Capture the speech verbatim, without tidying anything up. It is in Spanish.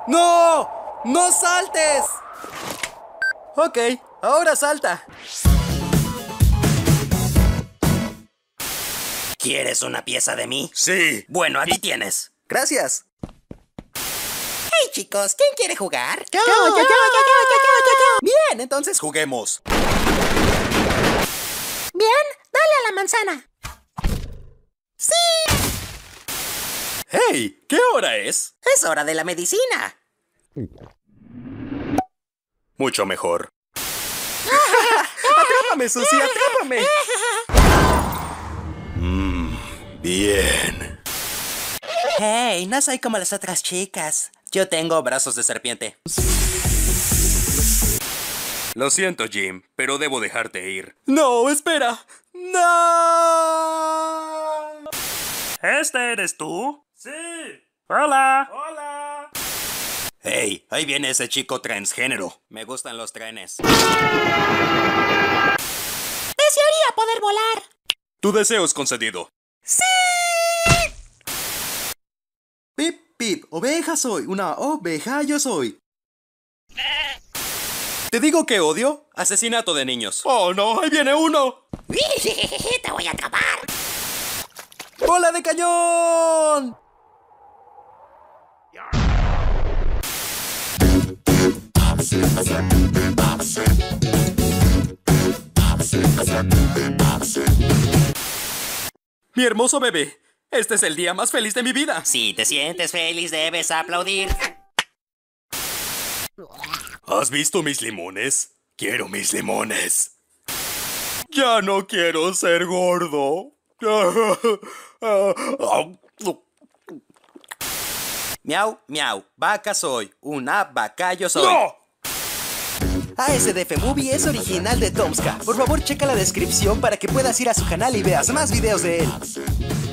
¡No! ¡No saltes! Ok, ahora salta. ¿Quieres una pieza de mí? Sí. Bueno, aquí tienes. Gracias. Hey, chicos, ¿quién quiere jugar? Yo, yo, yo, yo, yo, yo, yo, yo. Bien, entonces juguemos. Bien, dale a la manzana. ¡Sí! ¡Hey! ¿Qué hora es? Es hora de la medicina. Mucho mejor. ¡Atrápame, Susie! ¡Atrápame! Mmm, bien. Hey, no soy como las otras chicas. Yo tengo brazos de serpiente. Lo siento, Jim, pero debo dejarte ir. ¡No, espera! ¡No! ¿Este eres tú? Sí. Hola. ¡Hola! ¡Hey! Ahí viene ese chico transgénero. Me gustan los trenes. Desearía poder volar. Tu deseo es concedido. ¡Sí! Pip, pip, oveja soy. Una oveja yo soy. ¿Te digo que odio? Asesinato de niños. ¡Oh, no! ¡Ahí viene uno! ¡Te voy a atrapar! ¡Bola de cañón! Mi hermoso bebé, este es el día más feliz de mi vida. Si te sientes feliz, debes aplaudir. ¿Has visto mis limones? Quiero mis limones. Ya no quiero ser gordo. Miau, miau, vaca soy. Una vaca yo soy. ¡No! A S D F Movie es original de Tomska. Por favor, checa la descripción para que puedas ir a su canal y veas más videos de él.